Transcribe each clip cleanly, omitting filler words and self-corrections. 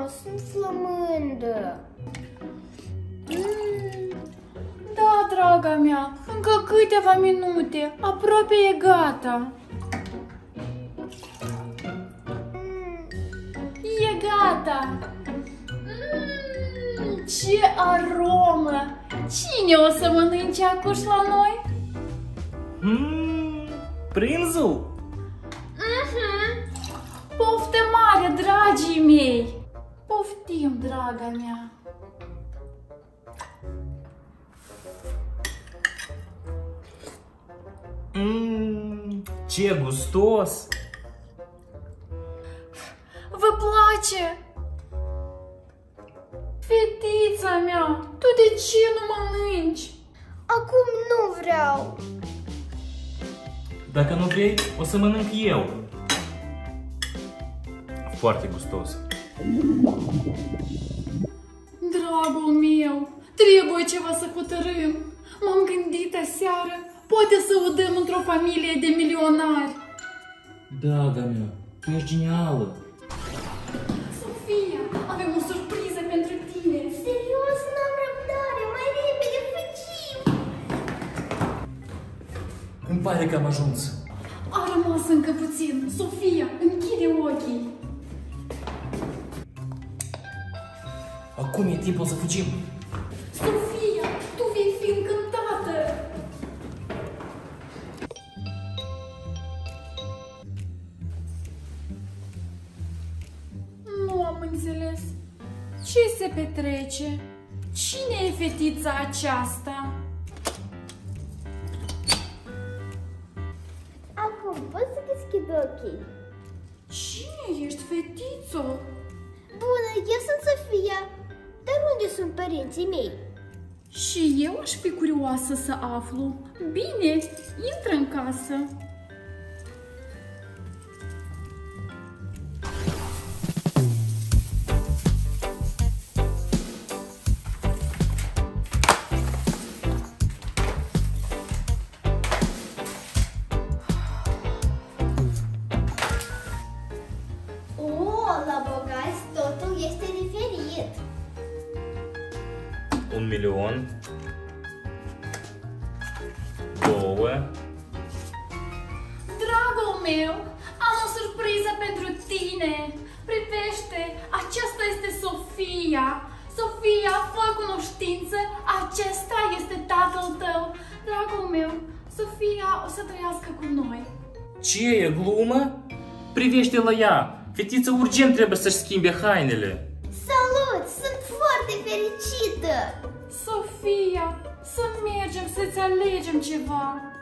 sunt flămândă. Da, draga mea, încă câteva minute, aproape e gata. E gata. Ce aromă! Cine o să mănânce acuși la noi? Prințul? Poftă mare, dragii mei! Poftim, draga mea! Ce gustos! Vă place? Fetița mea, tu de ce nu mănânci? Acum nu vreau. Dacă nu vrei, o să mănânc eu. Foarte gustos. Dragul meu, trebuie ceva să hotărâm. M-am gândit aseară, poate să o dăm într-o familie de milionari. Draga mea, tu ești genială. Sofia, avem o surpriză pentru tine. Serios, n-am răbdare, mai repede fugim. Îmi pare că am ajuns. A rămas încă puțin. Sofia, închide ochii. Acum e timpul să fugim. Sofia, tu vei fi încântată. Nu am înțeles. Ce se petrece? Cine e fetița aceasta? Acum pot să deschid ochii. Cine ești, fetițo? Bună, eu sunt Sofia. Dar unde sunt părinții mei? Și eu aș fi curioasă să aflu. Bine, intră în casă. La bogați totul este diferit. 1 milion. 2. Dragul meu, am o surpriză pentru tine. Privește, aceasta este Sofia. Sofia, fă cunoștință, acesta este tatăl tău. Dragul meu, Sofia o să trăiască cu noi. Ce e glumă? Privește la ea. Fetița urgent trebuie să-și schimbe hainele. Salut! Sunt foarte fericită! Sofia, să mergem să-ți alegem ceva.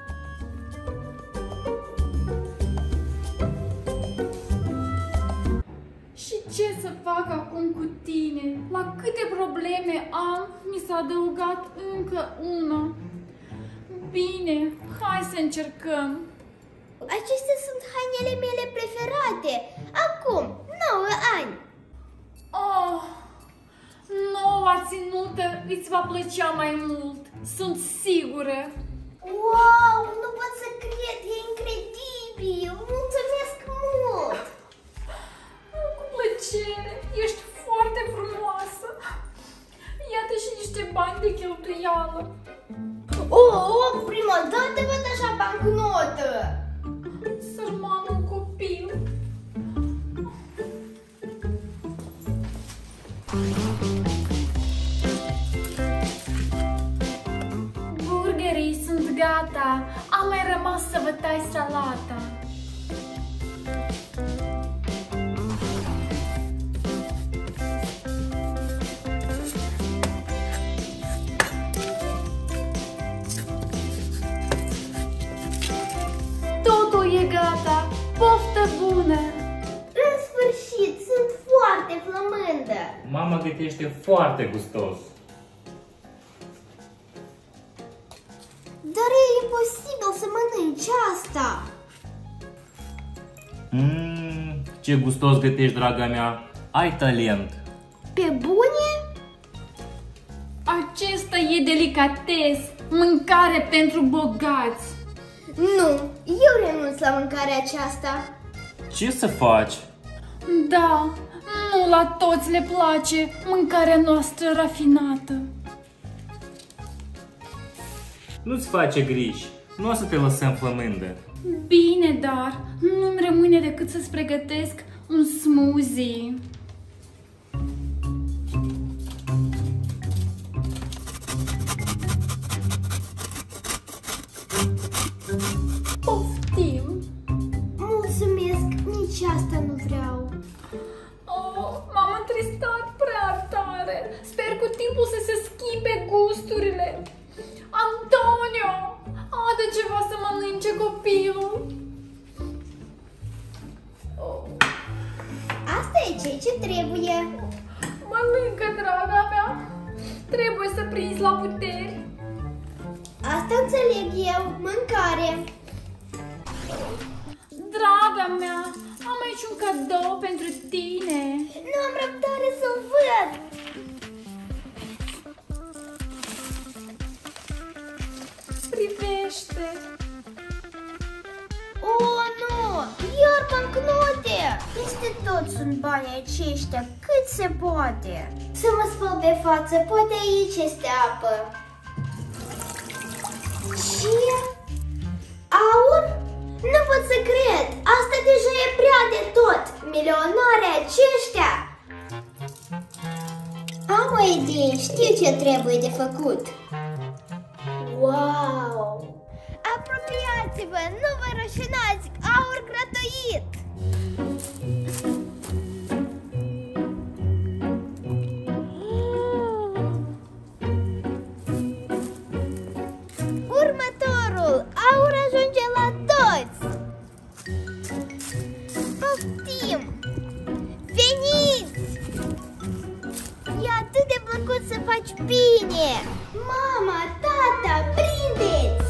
Și ce să fac acum cu tine? La câte probleme am, mi s-a adăugat încă una. Bine, hai să încercăm. Acestea sunt hainele mele preferate. Acum, 9 ani. Oh, noua ținută îți va plăcea mai mult, sunt sigură. Wow, nu pot să cred, e incredibil. Mulțumesc mult. Cu plăcere, ești foarte frumoasă. Iată și niște bani de cheltuială. Oh, prima dată văd așa bancnotă. Sărmanul copil. Burgerii sunt gata. Am mai rămas să vă tai salata. Totul e gata. Poftă bună! În sfârșit, sunt foarte flămândă. Mama gătește foarte gustos. Dar e imposibil să mănânci asta. Ce gustos gătești, draga mea. Ai talent. Pe bune? Acesta e delicates, mâncare pentru bogați. Nu, eu renunț la mâncarea aceasta. Ce să faci? Da, nu Nu la toți le place mâncarea noastră rafinată. Nu-ți face griji, nu o să te lăsăm flămândă. Bine, dar nu-mi rămâne decât să-ți pregătesc un smoothie. Poftim! Mulțumesc, nici asta nu vreau. Oh, m-am întristat prea tare. Sper cu timpul să se schimbe gusturile. Antonio, adă ceva să mănânce copilul. Oh. Asta e ceea ce trebuie. Mănâncă, draga mea. Trebuie să prinzi la puteri. Asta înțeleg eu, mâncare. Draga mea, am aici un cadou pentru tine. Nu am răbdare să-l văd. Privește. Oh, nu! Iar bancnote! Peste tot sunt banii aceștia, cât se poate. Să mă spăl pe față, poate aici este apă. Ce? Aur? Nu pot să cred! Asta deja e prea de tot! Milionari aceștia! Am o idee, știu ce trebuie de făcut. Wow! Apropiați-vă, nu vă rușinați, aur gratuit! Următorul, aur ajunge la toți! Poftim! Veniți! E atât de plăcut să faci bine! Mama, tata, prindeți!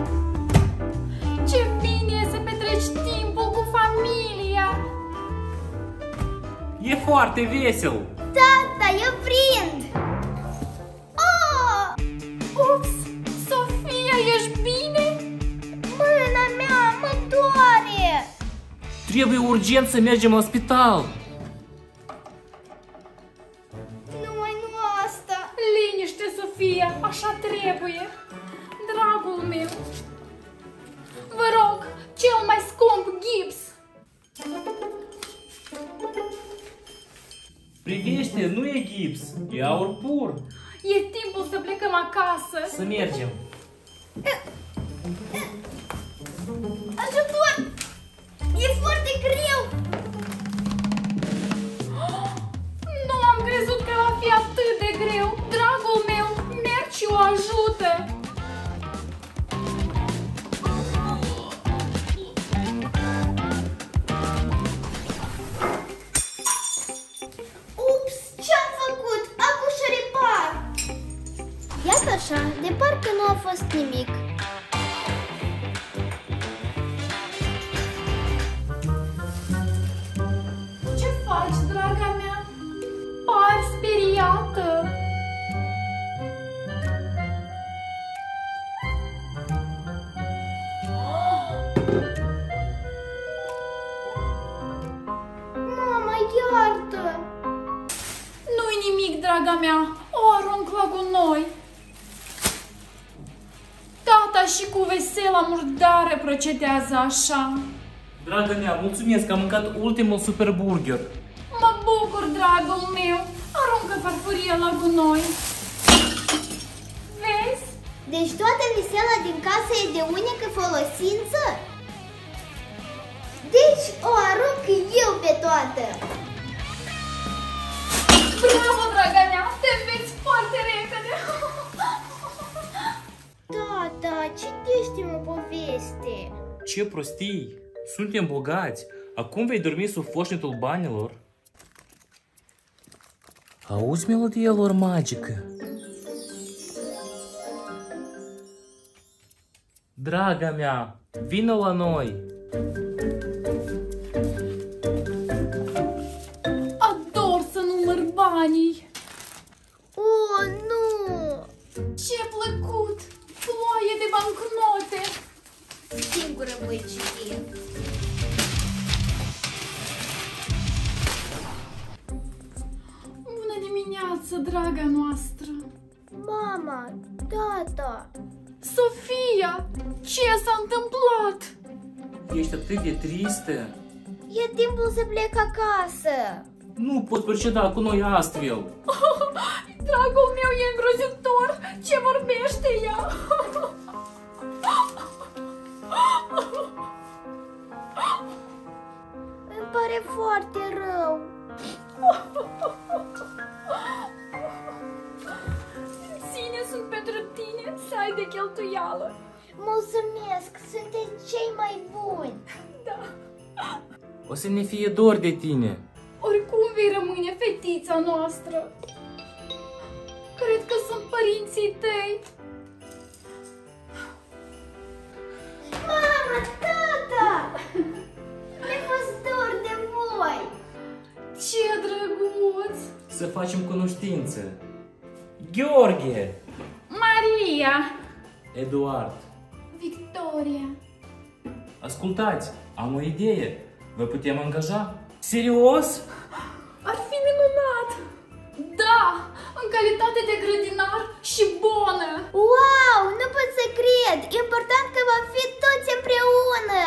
Ce bine e să petreci timpul cu familia. E foarte vesel. Tata, eu prind! Oh! Ups, Sofia, ești bine? Mâna mea mă doare! Trebuie urgent să mergem la spital. Nu asta! Liniște, Sofia, așa trebuie. Dragul meu, vă rog, cel mai scump gips. Privește, nu e gips, e aur pur. E timpul să plecăm acasă. Să mergem. Ajutor! E foarte greu! Nu am crezut că va fi atât de greu. Dragul meu, mergi și o ajută. Ups, ce-am făcut? Acum și repar! Iată așa, de parcă nu a fost nimic. Ce faci, draga mea? Pari speriată. Mama, iartă! Nu-i nimic, draga mea. O arunc la gunoi. Tata și cu vesela murdară procedează așa. Draga mea, mulțumesc că am mâncat ultimul superburger. Mă bucur, dragul meu. Aruncă farfuria la gunoi. Vezi? Deci toată visela din casă e de unică folosință? Deci o arunc eu pe toată! Bravo, draga mea. Te înveți foarte repede. Tata, citește-mi o poveste! Ce prostii! Suntem bogați! Acum vei dormi sub foșnetul banilor? Auzi melodia lor magică? Draga mea, vină la noi! Ador să număr banii. Oh, nu! Ce plăcut! Ploaie de bancnote. Singură voi citi. dimineață, draga noastră! Mama, tata, Sofia, ce s-a întâmplat? Ești atât de tristă? e timpul să plec acasă. Nu poți proceda cu noi astfel. Dragul meu e îngrozitor! Ce vorbește ea? Îmi pare foarte rău. Ține sunt pentru tine să ai de cheltuială. Mulțumesc, sunteți cei mai buni. Da. O să ne fie dor de tine. Oricum vei rămâne fetița noastră. Cred că sunt părinții tăi. Mama, tata, mi-a fost dor de voi. Ce drăguț! Să facem cunoștință. Gheorghe, Maria! Eduard. Victoria! Ascultați, am o idee. Vă putem angaja? Serios? Ar fi minunat! Da! În calitate de grădinar și bonă! Wow, nu pot să cred. Important că vom fi toți împreună.